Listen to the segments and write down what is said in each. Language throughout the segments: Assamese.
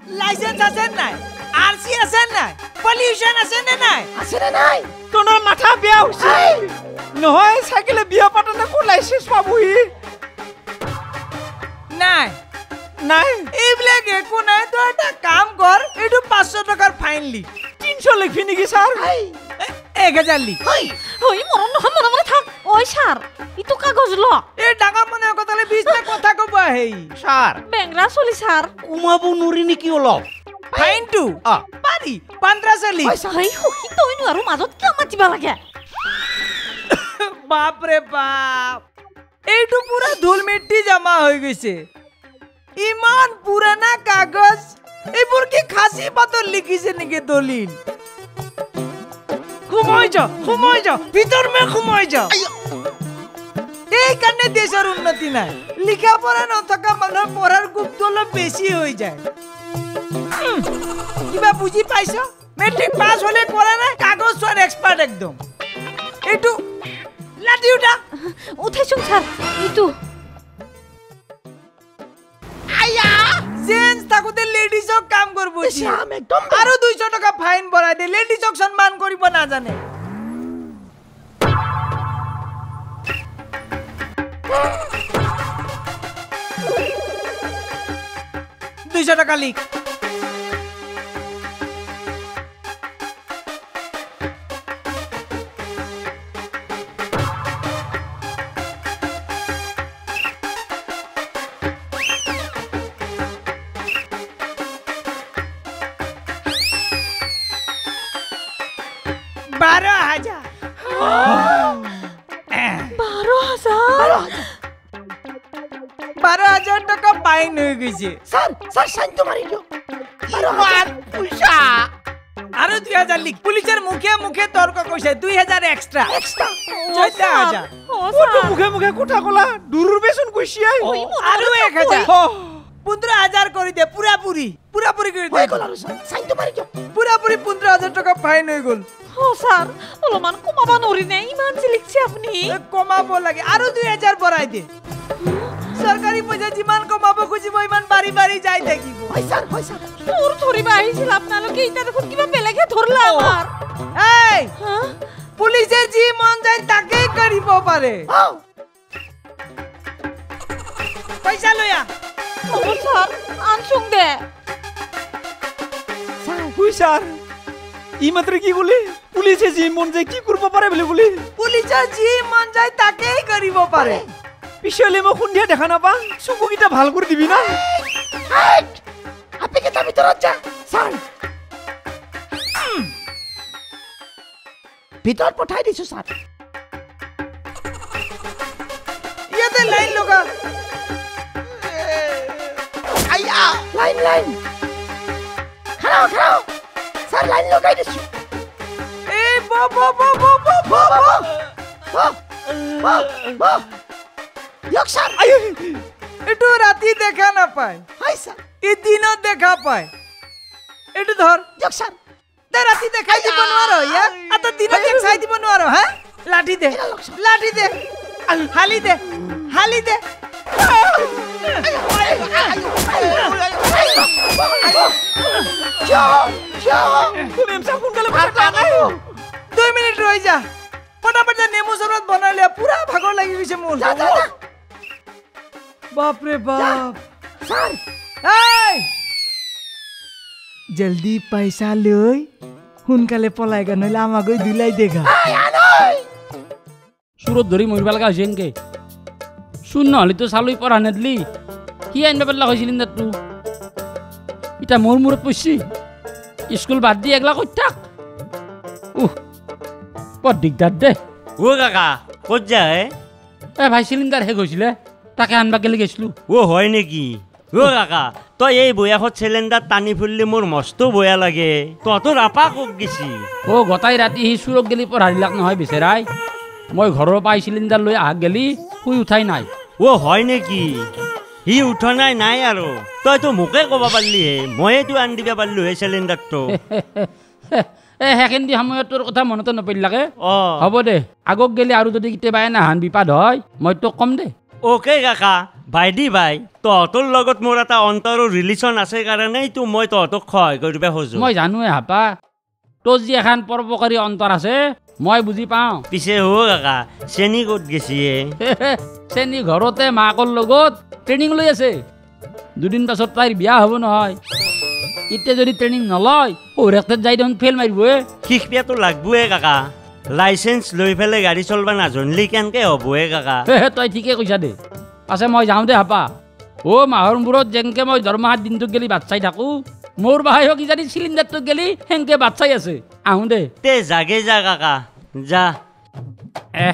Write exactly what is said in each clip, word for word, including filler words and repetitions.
লাইসেন্স আছে নাই আরসি আছে নাই পলিউশন আছে নে নাই আছে না নাই তোর মাথা বেয়া হইছে নহয় সাইকেলে বিয়া পাতনে কো লাইসেন্স পাবহি নাই নাই এইবিলাক একো নাই তো এটা কাম কর এইটো পাঁচশ টাকাৰ ফাইন লি তিনশ লিখবি নেকি স্যার এক হাজাৰ লি হই হই মরণ নহয় মনে মনে থাক ওই স্যার ইটো কাগজ ল এই ডাঙৰ মানে কথালে বিশটা কথা কব আহেই স্যার বেংরা চলি স্যার উমাবো নৰি নেকি অলপ ফাইনটো আ পাৰি পঞ্চাশ লি হই হকি তই নো আৰু মাজত কিয় মাতিবা লাগে বাপ রে বাপ এইটো পুরা ধুল মিট্টি জমা হৈ গৈছে ইমান পুরানা কাগজ এইবোৰ কি খাসি পাতৰ লিখিছে নেকি দলিল ঘুমাই যা ঘুমাই যা ভিতর মে ঘুমাই যা এই কারণে দেশের উন্নতি নাই লিখা পড়া নথকা মানুহ পড়ার গুপ্ত অলপ বেশি হৈ যায় কিবা বুঝি পাইছ মেট্রিক পাস হলে পড়া নাই কাগজ চোৱাৰ এক্সপার্ট একদম এইটো লাঠি উঠা উঠাইছোন স্যার ইটো আয়া জেন্টস থাকোতে লেডিজক কাম করব শ্যাম একদম আৰু দুইশ টাকা ফাইন ভৰাই দে লেডিজক সম্মান কৰিব নাজানে দুইশ টাকা লিখ बारह हजार বারো হাজার बारह हजार টাকা ফাইন হয়ে গেছে স্যার স্যার শান্ত মারি দিও আর পয়সা আরো দুই হাজার লিখ পুলিশের মুখে মুখে তর্ক কইছে দুই হাজার এক্সট্রা এক্সট্রা চোদ্দ হাজার ও কত মুখে মুখে কথা কলা দূরর বেসন কইছি আই আরো এক হাজার পনেরো হাজার করে দে পুরাপুরি পুরাপুরি করে হই দে গল আৰু স্যার শান্ত মারি দিও পুরাপুরি পনেরো হাজার টাকা ফাইন হয়ে গেল ও স্যার অলপমান কমাবা নৰি নে ইমান যে লিখছে আপনি কমাব লাগে আরো দুই হাজার বড়াই দে সরকারি পয়সা যিমান কমাব খুঁজিব ইমান বাড়ি বাড়ি যাই থাকিব হই স্যার হই স্যার তোর ধরিবা আহিছিল আপনালোকে ইটা দেখোন কিবা বেলেগে ধরলা আমার এই হ্যাঁ পুলিশে যি মন যায় তাকেই কৰিব পাৰে ও পয়সা লয়া ও স্যার আনছুং দে কই স্যার ই মাত্র কি বলি পুলিশে জি মন যায় কি করব পারে বলে বলি পুলিশে যি মন যায় তাকেই কৰিব পাৰে পিছলে মই খুন্দিয়া দেখা না পা চুকুকিটা ভাল করে দিবি না হাইট আপনি কি তার ভিতর যা স্যার ভিতর পঠাই দিছো স্যার ইয়াতে লাইন লগা আইয়া লাইন লাইন খাও খাও স্যার লাইন লাগাই দিছো এই বো বো বো বো বো বো বো বো বো ইয়ক স্যার আই এটু রাতি দেখা না পায় হাই স্যার এই দিনত দেখা পায় এটু ধর ইয়ক স্যার তে রাতি দেখাই দিব নোৱাৰো ইয়া আত দিনত দেখাই দিব নোৱাৰো হ্যাঁ লাঠি দে লাঠি দে হালি দে হালি দে তুমি এমসা কোনকালে ভাত নাই দুই মিনিট ৰৈ যা ফটাফট যা নেমু চৰবত বনাই লিয়া পুৰা ভাগৰ লাগি গৈছে মোৰ যা যা যা বাপ রে বাপ স্যার এই জলদি পয়সা লৈ সোনকালে পলাই গা নহলে আমাক দুলাই দেখা আই আনই সুরত ধরি মরিবা লাগা হয়েছে এনকে শুন নহলে তো চালুই পড়া নেদলি কি আনবা পারলা হয় সিলিন্ডারটো ইটা মোর মূরত পড়ছি স্কুল বাদ দি একলা কই থাক উহ বড় দিগদার দে ও কাকা ক'ত যায় এ ভাই সিলিন্ডার শেষ হৈছিলে তাকে আনবা গেলে গেছিলো ও হয় নেকি ও কাকা তই এই বয়াসত সিলিন্ডার টানি ফুললে মোৰ মস্ত বয়া লাগে তহঁতৰ আপা ক'ত গেছি ও গতাই ৰাতি সি চুৰক গেলি পঢ়া দিলাক নহয় বেচেৰাই মই ঘৰৰ পাই সিলিন্ডার লৈ আহ গেলি শুই উঠাই নাই ও হয় নেকি সি উঠা নাই নাই আৰু তইতো মোকে ক'ব পাৰিলিহে ময়েতো আনি দিব পাৰিলো হে সিলিন্ডাৰটো এ সেকেন্দি সময়ত তোৰ কথা মনতে নপৰিলাকে অ হ'ব দে আগক গেলি আৰু যদি কেতিয়াবা এনাহান বিপদ হয় মই তোক কম দে অ'কে কাকা ভাইদি ভাই তহঁতৰ লগত মোৰ এটা অন্তৰৰ ৰিলেশ্যন আছে কাৰণেইতো মই তহঁতক সহায় কৰিব খোজো মই জানোৱে হাপা তোৰ যি এখন পৰোপকাৰী অন্তৰ আছে মই বুজি পাওঁ পিছে হ কাকা চেনি ক'ত গেছি চেনি ঘৰতে মাকৰ লগত ট্ৰেইনিং লৈ আছে দুদিন পাছত তাইৰ বিয়া হ'ব নহয় এতিয়া যদি ট্ৰেইনিং নলয় পৌৰাকতে যাই দেখোন ফেল মাৰিবয়ে শিকপিয়াতো লাগবয়ে কাকা লাইচেন্স লৈ পেলাই গাড়ী চলবা নাজানিলে কেনেকে হ'বয়ে কাকা তই ঠিকে কৈছা দে পাছে মই যাওঁ দে হাপা অ' মাহৰ মূৰত যেনকে মই দৰমহাৰ দিনটোত গেলি বাট চাই থাকোঁ মোৰ বাহাইও কিজানি চিলিণ্ডাৰটোত গেলি সেনকে বাট চাই আছে আহোঁ দে তে জাগে যা কাকা যা এহ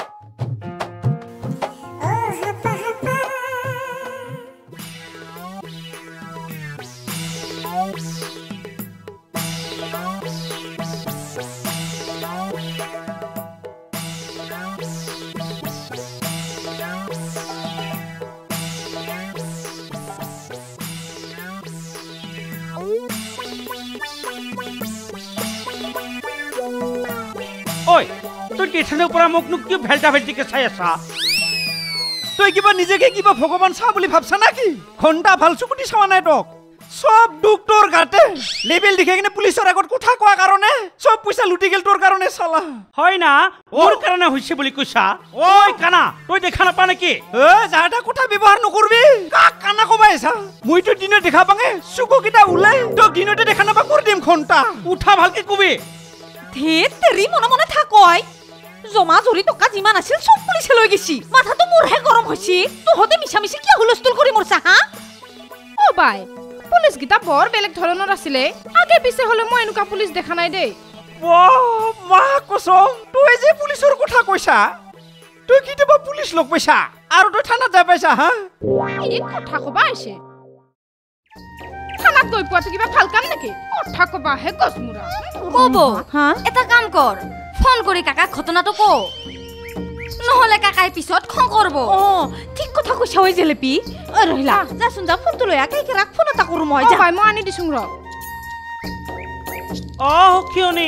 ঐ তই টেনশ্যনৰ পৰা মোক নো কিয় ভেল্টা ভেল্টিকে চাই আছা তই কিবা নিজকে কিবা ভগৱান চা বুলি ভাবছা নাকি ঘণ্টা ভাল চকুটি চোৱা নাই তোক সব দুখ তোৰ গাতে লেবেল দেখে কিনে পুলিচৰ আগত কথা কোৱা কাৰণে সব পইচা লুটি গেল তোৰ কাৰণে চালা হয় না ওৰ কাৰণে হৈছে বুলি কৈছা ঐ কানা তই দেখা নাপা নেকি এ যাটা কথা ব্যৱহাৰ নকৰবি কাক কানা কবাইছা মইতো দিনে দেখা পাঙে চকুকিটা ওলাই তই দিনতে দেখা নাপা কৰি দিম ঘণ্টা উঠা ভালকে কবি ধেৰ তেৰি মনে মনে থাকই জমা জৰি টকা যিমান আছিল সব পুলিচে লৈ গেছি মাথাটো মোৰহে গৰম হৈছে তহঁতে মিছামিছি কিয় হুলস্থুল কৰি মৰছা হা ও বাই পুলিচ গিটা বৰ বেলেগ ধৰণৰ আছিলে আগে পিছে হলে মই এনেকুৱা পুলিচ দেখা নাই দেই বাহ মা কসম তুই যে পুলিচৰ কথা কৈছা তুই কিতেবা পুলিচ লগ পাইছা আৰু তই থানাত যাই পাইছা হা এই কথা কবা আছে থানাত গৈ পোৱাটো কিবা ভাল কাম নেকি কথা কবা হে গছমুৰা কব হা এটা কাম কৰ ফোন কৰি কাকাক ঘটনাটো কও নহলে কাকাই পিছত খং করব ও ঠিক কথা কইছা ওই জেলেপি রহিলা যাচোন যা ফোনটো লয়া কাইকে রাখ ফোন এটা করু মই ও যা ভাই মই আনি দিছুং ৰ অ কিয়নি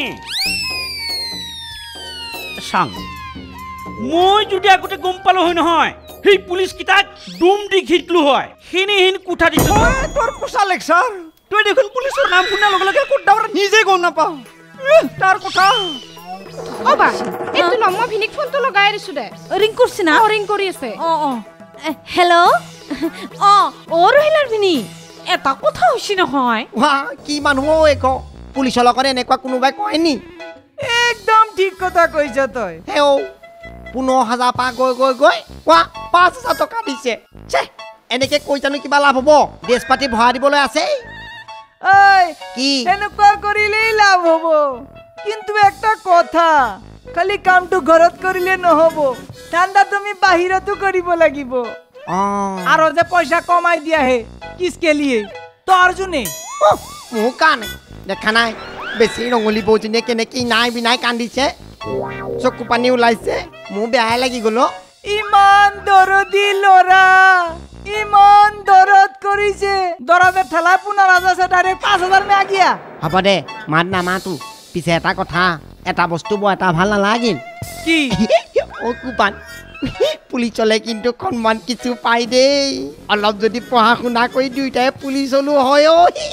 সাং মই যদি আগতে গম পালো হয় নহয় সেই পুলিচ কিটাক ডুম দি ঘিটলু হয় হিনি হিন কুঠা দিছ তোৰ কুছা লেকচাৰ তুই দেখোন পুলিচৰ নাম শুনা লগে লগে কোট দাৱৰ নিজে গম নাপাও তাৰ কথা ও ভাই এটো ন মই ভিনিক ফোনটো লগাই দিছু দে রিং করছ না রিং কৰি আছে ও ও হ্যালো ও ও রহিলার ভিনি এটা কথা হইছি নহয় ওয়া কি মানুহ এক পুলিচৰ লগত এনেকুৱা কোনোবাই কয় নি একদম ঠিক কথা কইছ তই হেও পোন্ধৰ হাজাৰ পা গৈ গৈ গৈ ওয়া পাঁচ হাজাৰ টকা দিছে ছে এনেকে কৈ জানো কিবা লাভ হ'ব দেশ পাতি ভৰা দিবলৈ আছে এই কি এনেকুৱা কৰিলেই লাভ হ'ব কিন্তু একটা কথা খালি কামটো ঘৰত কৰিলে নহব ঠাণ্ডা তুমি বাহিৰতো কৰিব লাগিব অ আৰু যে পইচা কমাই দিয়া হে কিসকে লিয়ে তো অর্জুনে মোৰ কাৰণে দেখা নাই বেছি ৰঙলি বৌজনীয়ে কেনেকে নাই বিনাই কান্দিছে চকু পানী ওলাইছে মোৰ বেয়াই লাগি গ'ল ইমান দৰদি লৰা ইমান দৰদ কৰিছে দৰদে ঠেলা পোন্ধৰ হাজাৰ ডাইৰেক্ট পাঁচ হাজাৰ মে আগিয়া হ'ব দে মাত নামাতো পিছে এটা কথা এটা বস্তু বৰ এটা ভাল নালাগিল কি অ কুপান পুলিচলে কিন্তু সন্মান কিছু পাই দেই অলপ যদি পঢ়া শুনা কৰি দুইটাই পুলিচ হলো হয়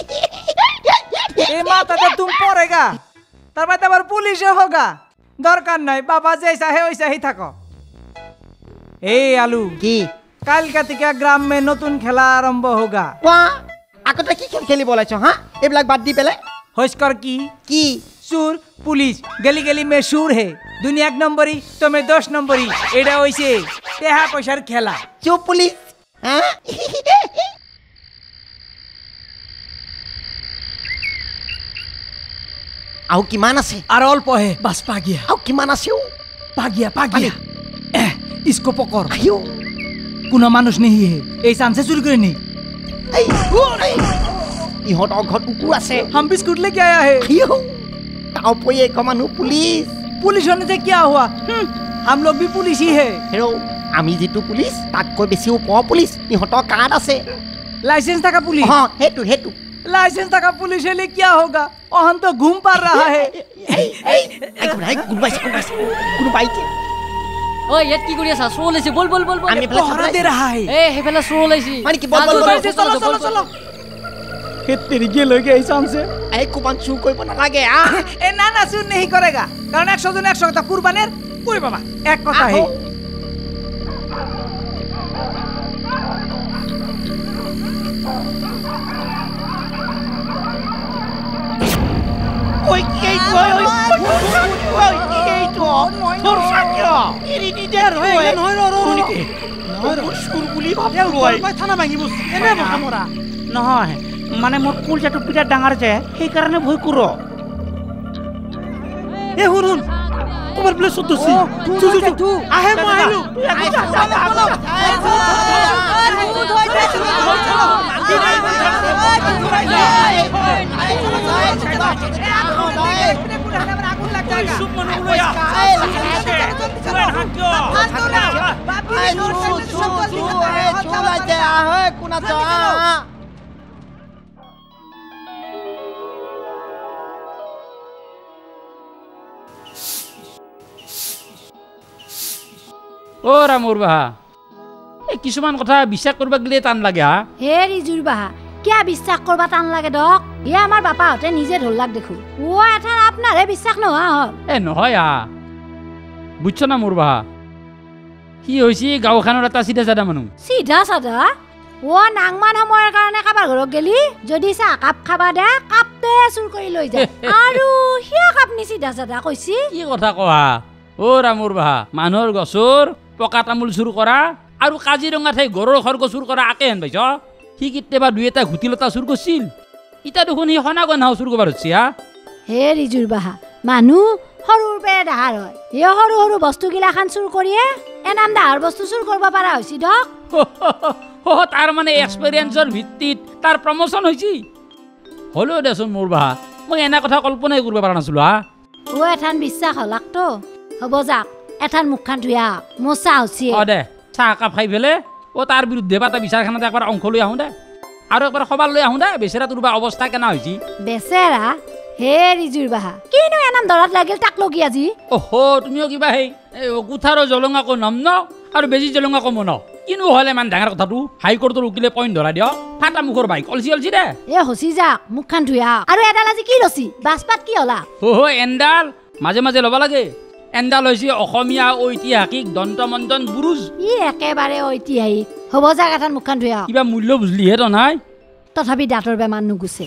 এই মাথাতে তুমি পড়েগা তারপর আবার পুলিশে হোগা দরকার নাই বাবা জैसा है वैसा ही থাকো এই আলু কি কালকা থেকে গ্রাম মে নতুন খেলা আরম্ভ হোগা কোৱা আগতে কি খেল খেলিব ওলাইছ হা এইবিলাক বাদ দি পেলাই होस्कर की কি सुर पुलिस गली गली में सुर है दुनिया एक नंबरी तो मैं दस नंबरी एडा होइसे तेहा पैसार खेला চুপ পুলিচ হা আও কিমান আছে और अल्प है बस पा गया আও কিমান আছে पा गया पा गया ए, इसको पकड़ আইও कुना मानुष नहीं है এই চান্সে চুরি করে নি এই ইহঁতৰ ঘৰত কুকুৰ আছে हम बिस्कुट लेके आया है আইও তাও পই এক মানুহ পুলিচ पुलिस होने से क्या हुआ हम्म, हम लोग भी पुलिस ही है হেৰৌ আমি যিটো পুলিচ তাতকৈ বেছি ওপৰৰ পুলিচ ইহঁতৰ কাৰ্ড আছে लाइसेंस था का पुलिस অ সেইটো সেইটো लाइसेंस था का पुलिस है लिए क्या होगा और हम तो घूम पा रहा है এই এই এই কোনোবাই কোনোবাই কোনোবাই কোনোবাই ঐ ইয়াত কি কৰি আছা শ্ব' ওলাইছে বল বল বল বল আমি ফেলে পহৰা দে ৰাহাই এ সেইফালে শ্ব' ওলাইছে মানে কি বল বল বল চলো চলো চলো সেই তেৰিকে লৈকে আহিছে আমছে এই কুপান চুৰ কৰিব নালাগে আ এ না না চুর নেই করেগা কারণ একশো জন একশো কথা কুরবানের কই বাবা এক কথা হে ঐ কি এই তো ঐ ঐ কি এই তো তোর সাকিয়া এরি নিদার হয় নহয় ৰ ৰ নেকি নহয় সুৰ বুলি ভাবো ঐ মই থানা ভাঙিব এনে বহামৰা নহয় মানে মোৰ কুলজাটো বিৰাট ডাঙৰ যে সেইকাৰণে ভয় কৰ এ হুন হুন তোমাৰ বোলে সতসি তু তু তু আহে মই আহিলো অ ৰামৰ বাহা এই কিছুমান কথা বিশ্বাস কৰিব গলে টান লাগে হা হে ৰিজুৰ বাহা কিয়া বিশ্বাস কৰবা টান লাগে দক ই আমাৰ বাপাহঁতে নিজে ধৰলাক দেখো ও এটা আপোনাৰে বিশ্বাস নোহোৱা হ'ল এ নহয় আ বুঝছ না মোৰ বাহা কি হৈছে গাঁওখনৰ এটা চিধা চাদা মানুহ চিধা চাদা ও নাংমান সময়ৰ কাৰণে কাবাৰ ঘৰত গেলি যদি চাহ কাপ খাবা দে কাপতে চুৰ কৰি লৈ যায় আৰু হিয়া কাপনি চিধা চাদা কৈছি কি কথা কোৱা অ ৰামৰ বাহা মানুহৰ গছৰ পকা তামোল চুৰ কৰা আৰু কাজিৰঙা ঠাই গৰুৰ খৰ্গ চুৰ কৰা আকে হেন পাইছ সি কেতিয়াবা দুই এটা ঘুটিলতা চুৰ কৰিছিল ইটা দেখোন সি সনাগন হাও চুৰ কৰিব ধৰিছে হা হে ৰিজুৰ বাহা মানুহ সৰুৰ পৰা ডাহাৰ হয় এই সৰু সৰু বস্তুগিলাখান চুৰ কৰিয়ে এনাম ডাহাৰ বস্তু চুৰ কৰিব পৰা হৈছি দক তাৰ মানে এক্সপেৰিয়েঞ্চৰ ভিত্তিত তাৰ প্ৰমোচন হৈছে হ'লেও দেচোন মোৰ বাহা মই এনে কথা কল্পনাই কৰিব পৰা নাছিলো হা ও এঠান বিশ্বাস হলাকতো হ'ব যাক এঠান মুখখান ধুয়া মোচা হৈছে অ দে চাহ কাপ খাই ফেলে ও তাৰ বিৰুদ্ধে বা এটা বিচাৰখানাত একবাৰ অংশ লৈ আহোঁ দে আৰু একবাৰ খবৰ লৈ আহোঁ দে বেচেৰা তোৰ বা অৱস্থা কেনে হৈছে বেচেৰা হে ৰিজুৰ বাহা কিনো এনাম দৰাত লাগিল তাক লগি আজি অহ তুমিও কিবা সেই কুঠাৰৰ জলঙাকো নম ন আৰু বেজি জলঙাকো মন কিনো হ'লে ইমান ডাঙৰ কথাটো হাইকোৰ্টৰ উকিলে পইণ্ট ধৰাই দিয় ফাটা মুখৰ বাইক অলচি অলচি দে এ হচি যাক মুখখান ধুয়া আৰু এডাল আজি কি লছি বাছপাত কি হলা অহ এণ্ডাল মাজে মাজে ল'ব লাগে এণ্ডাল হৈছে অসমীয়া ঐতিহাসিক দন্তমন্তন বুৰুজ ই একেবাৰে ঐতিহাসিক হ'ব যাক এঠান মুখখান ধুয়া কিবা মূল্য বুজলিহে তো নাই তথাপি দাঁতৰ বেমাৰ নুগুছে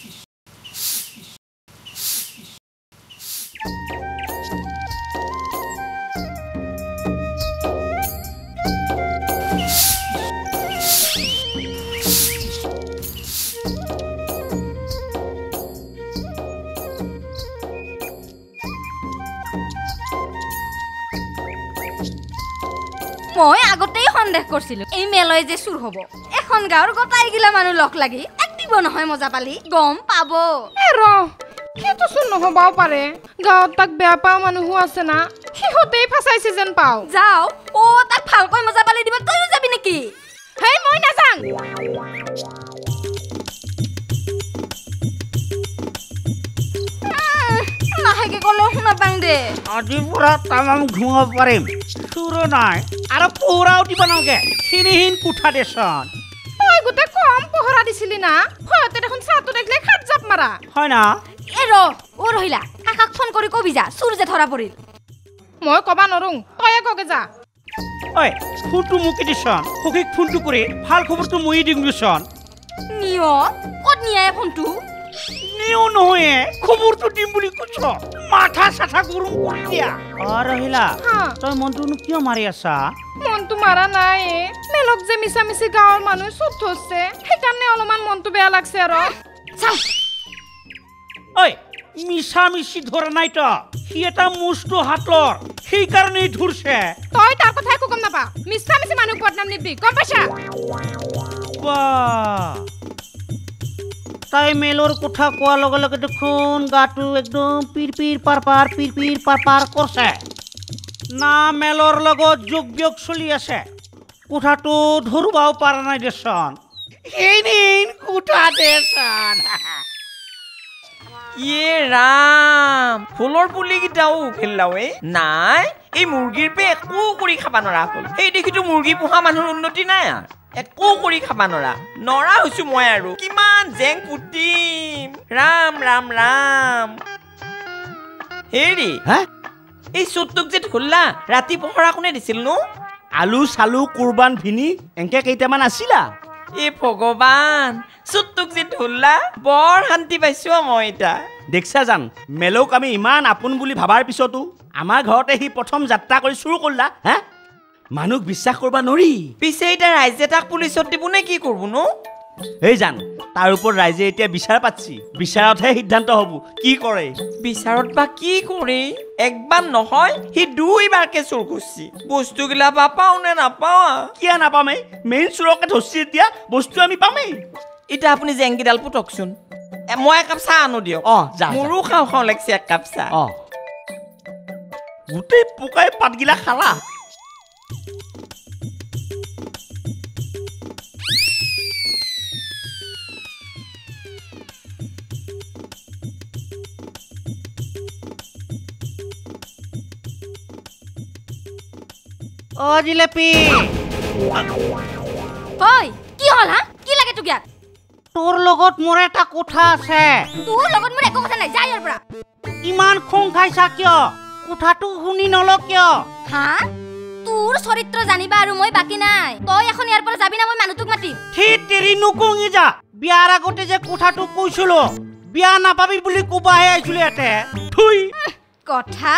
মই আগতেই সন্দেহ কৰিছিলো এই মেলয় যে চুৰ হব এখন গাঁৱৰ গোটাইগিলা মানুহ লগ লাগি এক দিব নহয় মজা পালি গম পাব এ ৰ সেইটো চোন নহবাও পাৰে গাঁৱত তাক বেয়া পাওঁ মানুহো আছে না সিহঁতেই ফাঁচাইছে যেন পাওঁ যাও ও তাক ভালকৈ মজা পালি দিব তইও যাবি নেকি হেই মই নাযাং লাহেকে গ'লেও শুনা পাং দে আজি পুৰা তামাম ঘুমাব পাৰিম চুৰ নাই আৰু পহৰাও দিব নালাগে খিনিহীন কোঠা দেচোন তই গোটেই কম পহৰা দিছিলি না ভয়তে দেখোন চাহটো দেখিলে খাট জাপ মাৰা হয় না এ ৰ অ ৰহিলা কাকাক ফোন কৰি কবি যা চুৰ যে ধৰা পৰিল মই কবা নৰোং তয়ে কগে যা ঐ ফোনটো মুকি দিচোন সখীক ফোনটো কৰি ভাল খবৰটো মই দিম দিচোন নিয় ক'ত নিয়াই ফোনটো নিও নহয় খবৰটো দিম বুলি কৈছ মাথা চাথা গৰম কৰি দিয়া অ ৰহিলা তই মনটোনো কিয় মাৰি আছা মনটো মাৰা নাই মেলক যে মিছা মিছি গাঁৱৰ মানুহ চুপ থৈছে সেইকাৰণে অলপমান মনটো বেয়া লাগছে আৰু চাও ঐ মিছা মিছি ধৰা নাই তো সি এটা মুষ্টু হাতৰ সেইকাৰণেই ধৰছে তই তাৰ কথা একো গম নাপা মিছা মিছি মানুহ বদনাম নিদিবি গম পাইছা বাহ তাই মেলৰ কথা কোৱাৰ লগে লগে দেখোন গাটো একদম পিৰ পিৰ পাৰ পাৰ পিৰ পিৰ পাৰ পাৰ কৰছে না মেলৰ লগত যোগ বিয়োগ চলি আছে কোঠাটো ধৰিবও পৰা নাই দেচোন এই নিন কোঠা দেচোন ইয়ে ৰাম ফুলৰ পুলিকেইটাও উফেলাও এ নাই এই মুৰ্গীৰ পে একো কৰি খাবা নৰা হ'ল সেই দেখিতো মুৰ্গী পোহা মানুহৰ উন্নতি নাই আৰু একো কৰি খাবা নৰা নৰা হৈছো মই আৰু কিমান জেং পুতিম ৰাম ৰাম ৰাম হেৰি হা এই চুটটোক যে ধুল্লা ৰাতি পহৰা কোনে দিছিল নো আলু চালু কুৰবান ভিনি এংকে কেইটামান আছিলা এ ভগৱান চুটটোক যে ধুল্লা বৰ শান্তি পাইছো মই এটা দেখছা জান মেলক আমি ইমান আপোন বুলি ভাবাৰ পিছতো আমাৰ ঘৰতে সি প্ৰথম যাত্ৰা কৰি চুৰ কৰিলা হা মানুহক বিশ্বাস কৰবা নৰি পিছে এটা ৰাইজে তাক পুলিচত দিব নে কি কৰব নো এই জান তাৰ ওপৰত ৰাইজে এতিয়া বিচাৰ পাতছি বিচাৰতহে সিদ্ধান্ত হ'ব কি কৰে বিচাৰত বা কি কৰে একবাৰ নহয় সি দুইবাৰকে চুৰ কৰিছি বস্তুগিলা বা পাও নে নাপাও কিয় নাপামেই মেইন চুৰকে ধৰছি এতিয়া বস্তু আমি পামেই এতিয়া আপুনি জেংকিডাল পুতকচোন মই একাপ চাহ আনো দিয়ক অ যা মোৰো খাওঁ খাওঁ লাগছে একাপ চাহ অ গোটেই পোকাই পাতগিলা খালা ও জিলেপি কই কি হল হা কি লাগে তোক ইয়াত তোৰ লগত মোৰ এটা কথা আছে তোৰ লগত মোৰ একো কথা নাই যা ইয়াৰ পৰা ইমান খং খাইছা কিয় কথাটো শুনি নল কিয় হা তোৰ চৰিত্ৰ জানিবা আৰু মই বাকি নাই তই এখন ইয়াৰ পৰা যাবি না মই মানুহটোক মাতিম ঠিক তেৰি নুকুঙি যা বিয়াৰ আগতে যে কথাটো কৈছিলো বিয়া নাপাবি বুলি কোবাহে আইছিলো ইয়াতে থুই কথা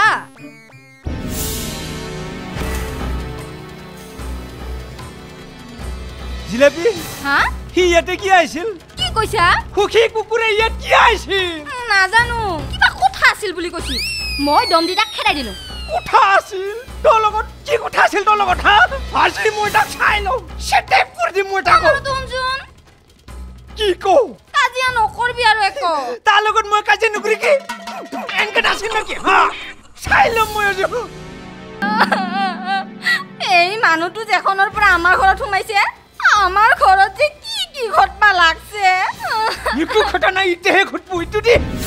জিলেপি হা হি ইয়াতে কি আইছিল কি কৈছা সুখী কুকুৰে ইয়াত কি আইছিল নাজানো কিবা কথা আছিল বুলি কৈছি মই দম দি তাক খেদাই দিলো কথা আছিল তোৰ লগত কি কথা আছিল তোৰ লগত হা আজি মই তাক চাই লওঁ চেটেপ কৰি দিম মই তাক তুমজুন কি কও কাজিয়া নকৰবি আৰু একো তাৰ লগত মই কাজিয়া নকৰি কি এনকে নাছিল নেকি হা চাই লম মই আজি এই মানুহটো যেখনৰ পৰা আমাৰ ঘৰত সোমাইছে আমাৰ ঘৰত যে কি কি ঘটবা লাগছে ইটো ঘটনা ইতেহে ঘটবো ইটো দি